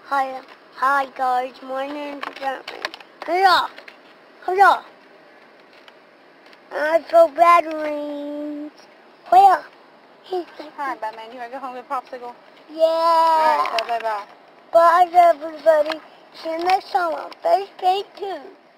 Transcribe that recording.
Hi guys, my name's Batman. Hiya. I throw batteries. Where? Alright, Batman, you want to go home with a popsicle? Yeah. Alright, bye. Bye everybody. See you next time on Face Paint 2.